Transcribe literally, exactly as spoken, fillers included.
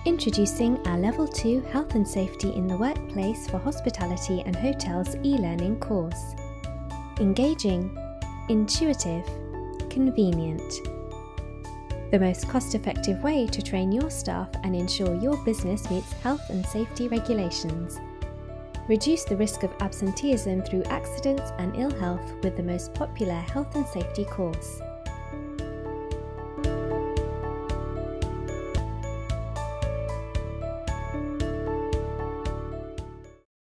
Introducing our Level two Health and Safety in the Workplace for Hospitality and Hotels e-learning course. Engaging, intuitive, convenient. The most cost-effective way to train your staff and ensure your business meets health and safety regulations. Reduce the risk of absenteeism through accidents and ill health with the most popular health and safety course.